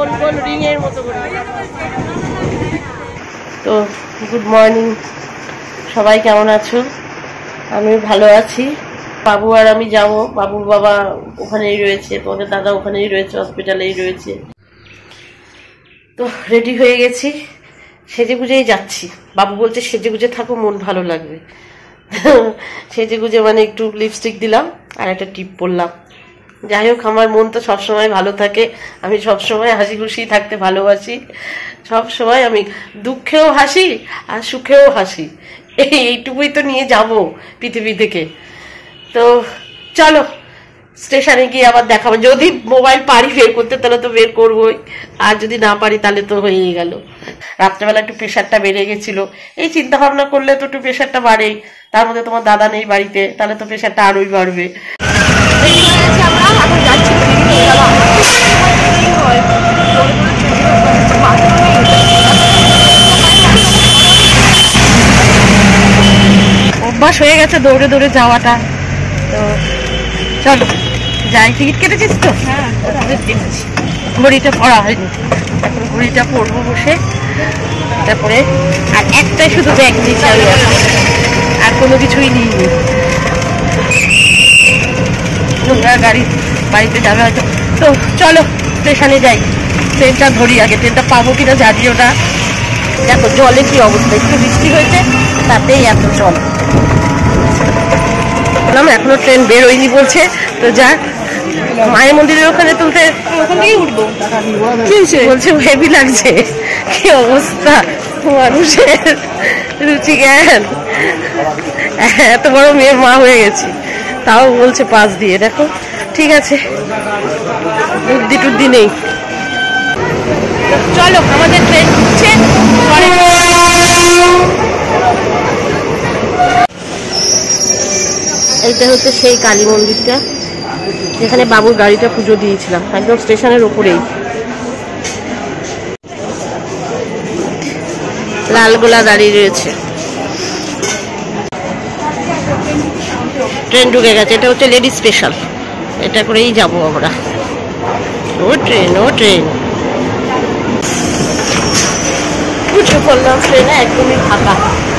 গোল গোল ring এর মতো করে। তো গুড মর্নিং, সবাই কেমন আছো? আমি ভালো আছি। বাবু আর আমি যাব, বাবুর বাবা ওখানেই রয়েছে, তোমাদের দাদা ওখানেই রয়েছে, হসপিটালেই রয়েছে। তো রেডি হয়ে গেছি, সেজে গুজেই যাচ্ছি। বাবু বলছে সেজে গুজে থাকো, মন ভালো লাগবে। সেজে গুজে মানে একটু লিপস্টিক দিলাম আর একটা টিপ পরলাম। যাই হোক, আমার মন তো সবসময় ভালো থাকে, আমি সবসময় হাসি খুশি থাকতে ভালোবাসি। সবসময় আমি দুঃখেও হাসি আর সুখেও হাসি, এইটুকুই তো নিয়ে যাব পৃথিবী থেকে। তো চলো স্টেশনে গিয়ে আবার দেখাবো। যদি মোবাইল পারি বের করতে তাহলে তো বের করবোই, আর যদি না পারি তাহলে তো হয়েই গেল। রাত্রেবেলা একটু প্রেশারটা বেড়ে গেছিল, এই চিন্তা ভাবনা করলে তো একটু প্রেশারটা বাড়েই। তার মধ্যে তোমার দাদা নেই বাড়িতে, তাহলে তো প্রেশারটা আরোই বাড়বে। অভ্যাস হয়ে গেছে দৌড়ে দৌড়ে যাওয়াটা। তো চলো যাই। টিকিট কেটেছিস তো? হ্যাঁ, ঘড়িটা পড়া হয়নি, এখন ঘড়িটা পরবো বসে। তারপরে আর একটাই শুধু ব্যাগ নিয়েছি আমি, আর কোনো কিছুই নিইনি। গাড়ি বাড়িতে যাবে হয়তো। তো চলো স্টেশনে যাই, ট্রেনটা ধরি আগে। ট্রেনটা পাবো কিনা জানিও না। দেখো জলে কি অবস্থা, একটু বৃষ্টি হয়েছে তাতেই এত জল। এখনো ট্রেন বের হয়নি বলছে, তো যা মায়ের মন্দিরের ওখানে তুলতে ওখানেই উঠবো বলছে। হেভি লাগছে, কি অবস্থা মানুষের রুচি জ্ঞান। এত বড় মেয়ের মা হয়ে গেছি, তাও বলছে পাশ দিয়ে। দেখো ঠিক আছে, বুদ্ধি টুদ্ধি নেই। চলো আমাদের ট্রেন ঢুকছে। এইটা হচ্ছে সেই কালী মন্দিরটা যেখানে বাবুর গাড়িটা পুজো দিয়েছিলাম, একদম স্টেশনের ওপরেই। লালগোলা দাঁড়িয়ে রয়েছে, ট্রেন ঢুকে গেছে। এটা হচ্ছে লেডি স্পেশাল, এটা করেই যাবো আমরা। ও ট্রেন, ও ট্রেন। উঠে পড়লাম ট্রেনে, একদমই ফাঁকা।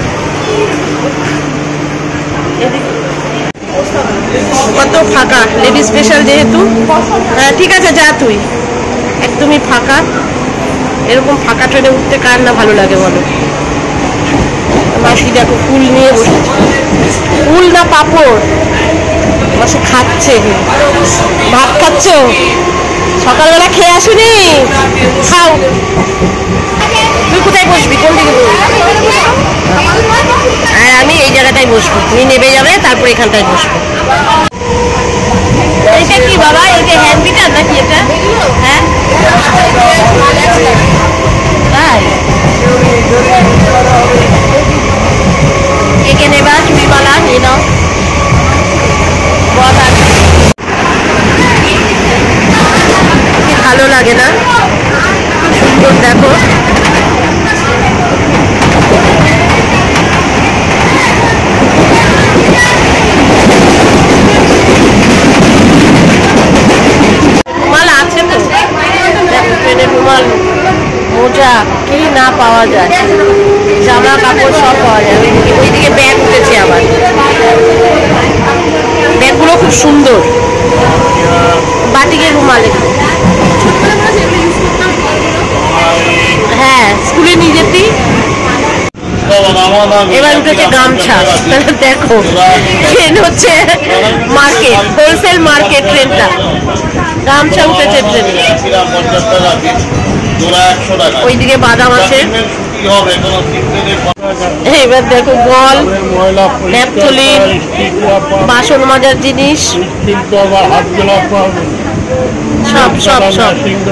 কত ফাঁকা, লেডি স্পেশাল যেহেতু। হ্যাঁ ঠিক আছে, যা তুই। একদমই ফাঁকা। এরকম ফাঁকা ট্রেনে উঠতে কার না ভালো লাগে বলো? মাসি দেখো ফুল নিয়ে বসেছে, ফুল না পাপড়। মাসি খাচ্ছে, ভাত খাচ্ছ? সকালবেলা খেয়ে আসুনি, খাও। তুই কোথায় বসবি, কোন দিকে বসবি? আর আমি এই জায়গাটায় বসবো, তুমি নেমে যাবে, তারপর এখানটায় বসবো। এটা কি বাবা, এটা হ্যান্ডবিটার নাকি এটা? হ্যাঁ তাই, একে নেবা চুড়িওয়ালা নিয়ে নাও। ভালো লাগে না? সুন্দর দেখো। রুমাল আছে তো, ট্রেনে রুমাল, মোজা কি না পাওয়া যায়, জামা কাপড় সব পাওয়া যায়। ওইদিকে ব্যাগ উঠেছে আবার, ব্যাগগুলো খুব সুন্দর। বাটিকের রুমাল, হ্যাঁ স্কুলে নিয়ে যেতি। এবার উঠেছে গামছা। দেখো ট্রেন হচ্ছে মার্কেট, হোলসেল মার্কেট ট্রেনটা। গামছা উঠেছে ট্রেনে। ওইদিকে বাদাম আছে। এবার দেখো বল, ন্যাপথলিন, বাসন মাজার জিনিস, সব সব সব।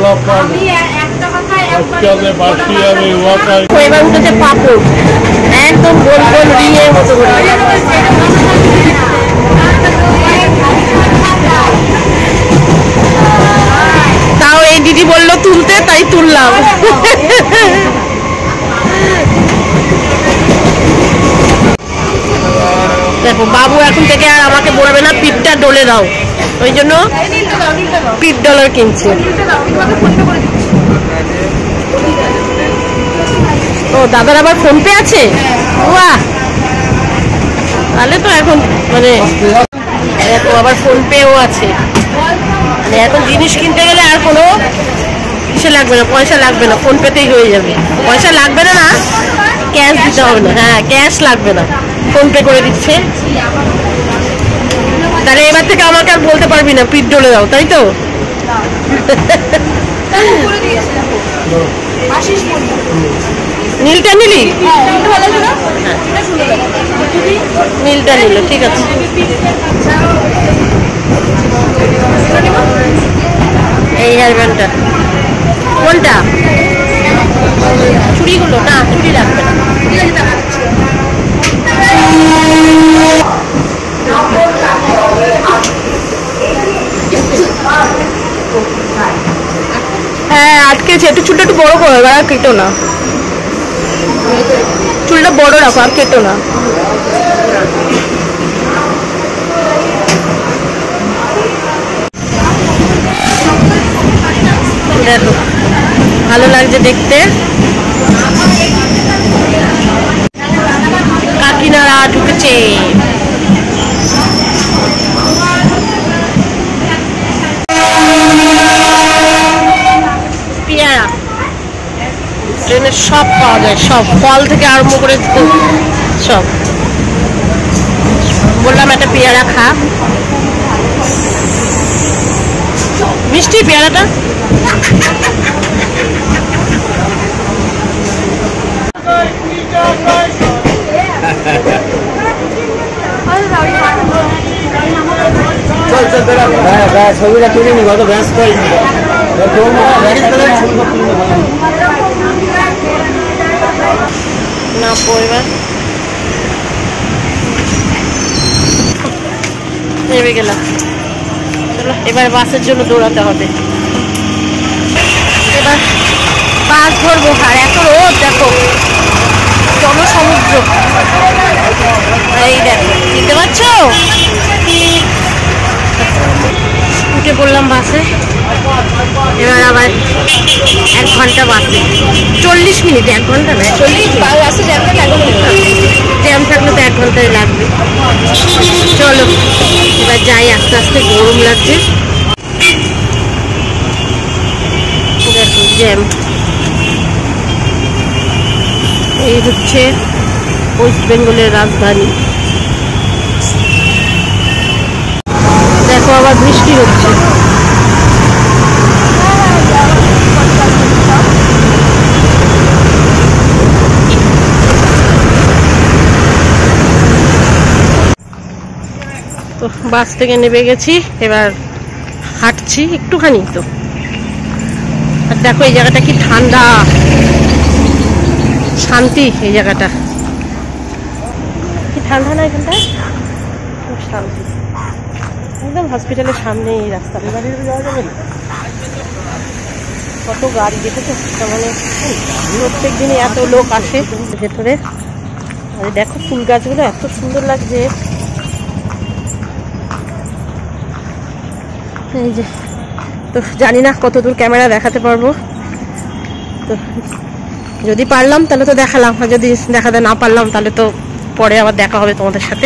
এবার উঠেছে পাপড়, একদম গোল গোল রিংয়ের মতো করে। তাও এই দিদি বললো তুলতে, তাই তুললাম। দেখো বাবু এখন থেকে আর আমাকে বলবে না পিঠটা ডলে দাও, ওই জন্য পিঠ ডলার কিনছে। ও দাদার আবার ফোন পে আছে? বাহ, তাহলে তো এখন মানে দেখো আবার ফোন পেও আছে। মানে এখন জিনিস কিনতে গেলে আর কোনো কিসে লাগবে না, পয়সা লাগবে না, ফোন পেতেই হয়ে যাবে। পয়সা লাগবে না, না ক্যাশ দিতে হবে না। হ্যাঁ, ক্যাশ লাগবে না, ফোন পে করে দিচ্ছে। তাহলে এবার থেকে আমাকে আর বলতে পারবি না পিঠ ডলে দাও, তাই তো? নীলটা নিলি? নীলটা নিল, ঠিক আছে। এই হেয়ার ব্যান্ডটা কোনটা? চুড়িগুলো? না, চুড়ি লাগবে না। হ্যাঁ আটকেছে, একটু চুলটা একটু বড় করো, আর কেটো না, চুলটা বড় রাখো, আর কেটো না। দেখো ভালো লাগছে দেখতে। কাকিনারা ঢুকেছে। পেয়ারা ট্রেনের সব পাওয়া যায়, সব ফল থেকে আরম্ভ করে সব। বললাম একটা পেয়ারা খা, মিষ্টি পেয়ারাটা। ছবিটা তুলে নি, কত ব্যস্ত না এবার নেমে গেলাম। চলো এবার বাসের জন্য দৌড়াতে হবে। এবার বাস ধরবো। আর এত রোদ, দেখো জনসমুদ্র। এই দেখো, দেখতে পাচ্ছ? উঠে পড়লাম বাসে। এবার আবার 1 ঘন্টা বাসে, 40 মিনিট, 1 ঘন্টা নয়, 40 জ্যাম থাকলে তো 1 ঘন্টায় লাগবে। চলো এবার যাই, আস্তে আস্তে গরম লাগছে। দেখো জ্যাম। এই হচ্ছে ওয়েস্ট বেঙ্গলের রাজধানী। দেখো আবার বৃষ্টি হচ্ছে। তো বাস থেকে নেমে গেছি, এবার হাঁটছি একটুখানি। তো আর দেখো এই জায়গাটা কি ঠান্ডা, শান্তি। এই জায়গাটা কি ঠান্ডা না, এখানটা খুব শান্তি। একদম হসপিটালের সামনে এই রাস্তা। যাওয়া যাবে না, কত গাড়ি দেখেছো? মানে প্রত্যেক দিনই এত লোক আসে ভেতরে। আর দেখো ফুল গাছগুলো এত সুন্দর লাগছে। এই যে, তো জানি না কতদূর ক্যামেরা দেখাতে পারবো। তো যদি পারলাম তাহলে তো দেখালাম, আর যদি দেখাতে না পারলাম তাহলে তো পরে আবার দেখা হবে তোমাদের সাথে।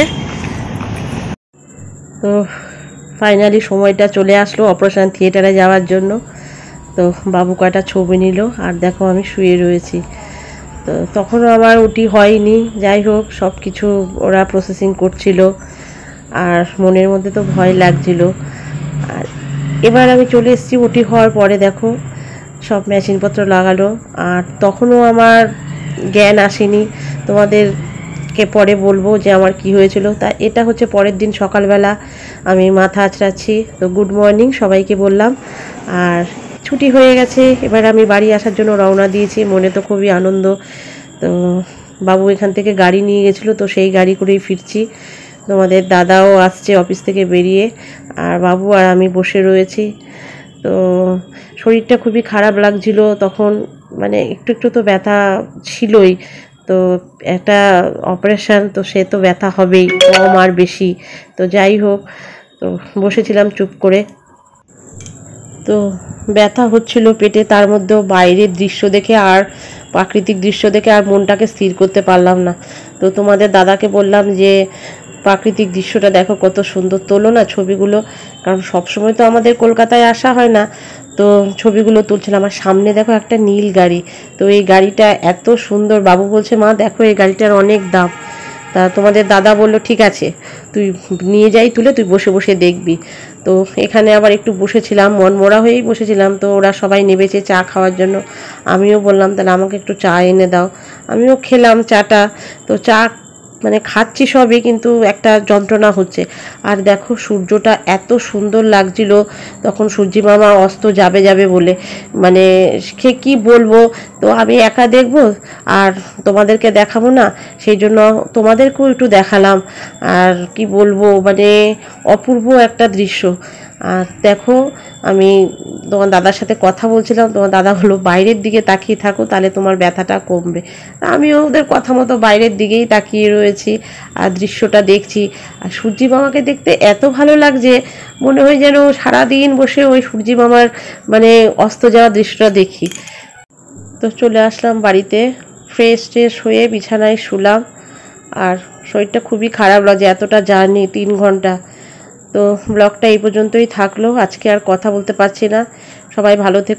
তো ফাইনালি সময়টা চলে আসলো অপারেশন থিয়েটারে যাওয়ার জন্য। তো বাবু কয়টা ছবি নিল, আর দেখো আমি শুয়ে রয়েছি। তো তখনও আমার ওটি হয়নি। যাই হোক, সব কিছু ওরা প্রসেসিং করছিল, আর মনের মধ্যে তো ভয় লাগছিল। আর এবার আমি চলে এসেছি ওটি হওয়ার পরে। দেখো সব মেশিনপত্র লাগালো, আর তখনও আমার জ্ঞান আসেনি। তোমাদেরকে পরে বলবো যে আমার কি হয়েছিল। তা এটা হচ্ছে পরের দিন সকালবেলা, আমি মাথা আঁচড়াচ্ছি। তো গুড মর্নিং সবাইকে বললাম। আর ছুটি হয়ে গেছে, এবার আমি বাড়ি আসার জন্য রওনা দিয়েছি। মনে তো খুবই আনন্দ। তো বাবু এখান থেকে গাড়ি নিয়ে গেছিলো, তো সেই গাড়ি করেই ফিরছি। তোমাদের দাদাও আসছে অফিস থেকে বেরিয়ে, আর বাবু আর আমি বসে রয়েছি। তো শরীরটা খুবই খারাপ লাগছিল তখন, মানে একটু একটু তো ব্যথা ছিলই। তো একটা অপারেশন, তো সে তো ব্যথা হবেই, কম আর বেশি। তো যাই হোক, তো বসেছিলাম চুপ করে। তো ব্যথা হচ্ছিল পেটে, তার মধ্যেও বাইরের দৃশ্য দেখে আর প্রাকৃতিক দৃশ্য দেখে আর মনটাকে স্থির করতে পারলাম না। তো তোমাদের দাদাকে বললাম যে প্রাকৃতিক দৃশ্যটা দেখো কত সুন্দর তোলো না ছবিগুলো, কারণ সবসময় তো আমাদের কলকাতায় আসা হয় না, তো ছবিগুলো তুলছিলাম। আমার সামনে দেখো একটা নীল গাড়ি, তো এই গাড়িটা এত সুন্দর। বাবু বলছে মা দেখো এই গাড়িটার অনেক দাম। তা তোমাদের দাদা বললো ঠিক আছে তুই নিয়ে যাই তুলে, তুই বসে বসে দেখবি। তো এখানে আবার একটু বসেছিলাম, মনমরা হয়েই বসেছিলাম। তো ওরা সবাই নেবেছে চা খাওয়ার জন্য, আমিও বললাম তাহলে আমাকে একটু চা এনে দাও। আমিও খেলাম চাটা। তো চা মানে খাচ্ছি সবই, কিন্তু একটা যন্ত্রণা হচ্ছে। আর দেখো সূর্যটা এত সুন্দর লাগছিল তখন, সূর্যি মামা অস্ত যাবে যাবে বলে, মানে সে কি বলবো। তো আমি একা দেখবো আর তোমাদেরকে দেখাবো না, সেই জন্য তোমাদেরকেও একটু দেখালাম। আর কি বলবো, মানে অপূর্ব একটা দৃশ্য। আর দেখো আমি তোমার দাদার সাথে কথা বলছিলাম, তোমার দাদা হলো বাইরের দিকে তাকিয়ে থাকো তাহলে তোমার ব্যথাটা কমবে। আমিও ওদের কথা মতো বাইরের দিকেই তাকিয়ে রয়েছি আর দৃশ্যটা দেখছি। আর সূর্যি মামাকে দেখতে এত ভালো লাগছে, মনে হয় যেন সারাদিন বসে ওই সূর্যি মামার মানে অস্ত যাওয়ার দৃশ্যটা দেখি। তো চলে আসলাম বাড়িতে, ফ্রেশ ট্রেশ হয়ে বিছানায় শুলাম। আর শরীরটা খুবই খারাপ লাগছে, এতটা জার্নি 3 ঘন্টা। তো ব্লগটা এই পর্যন্তই থাকলো, আজকে আর কথা বলতে পারছি না। সবাই ভালো থেকো।